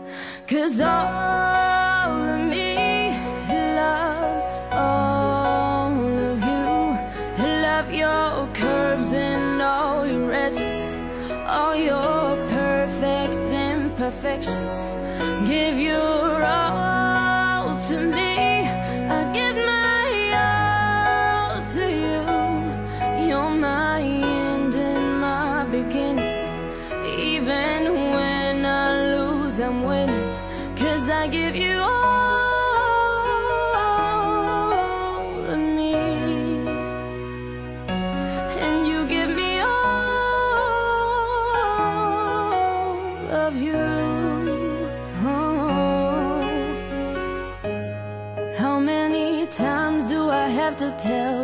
'Cause all of me loves all of you. I love your curves and all your edges, all your perfect imperfections. Give your all to me, I give my all to you. You're my end and my beginning. Even when I lose, I'm winning. 'Cause I give you all of me, and you give me all of you. Oh. How many times do I have to tell